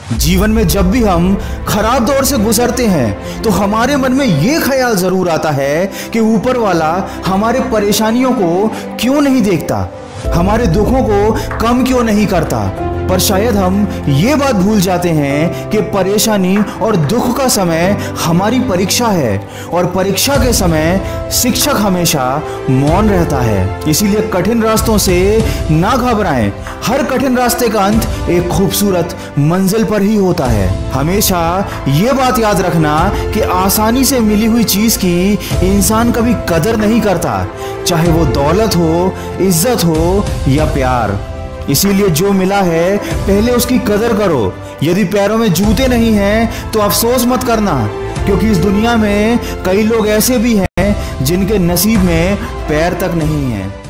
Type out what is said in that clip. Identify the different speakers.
Speaker 1: जीवन में जब भी हम खराब दौर से गुजरते हैं तो हमारे मन में ये ख्याल जरूर आता है कि ऊपर वाला हमारे परेशानियों को क्यों नहीं देखता, हमारे दुखों को कम क्यों नहीं करता। पर शायद हम ये बात भूल जाते हैं कि परेशानी और दुख का समय हमारी परीक्षा है और परीक्षा के समय शिक्षक हमेशा मौन रहता है। इसीलिए कठिन रास्तों से ना घबराएं, हर कठिन रास्ते का अंत एक खूबसूरत मंजिल पर ही होता है। हमेशा ये बात याद रखना कि आसानी से मिली हुई चीज की इंसान कभी कदर नहीं करता, चाहे वो दौलत हो, इज्जत हो या प्यार। इसीलिए जो मिला है पहले उसकी कदर करो। यदि पैरों में जूते नहीं हैं तो अफसोस मत करना, क्योंकि इस दुनिया में कई लोग ऐसे भी हैं जिनके नसीब में पैर तक नहीं है।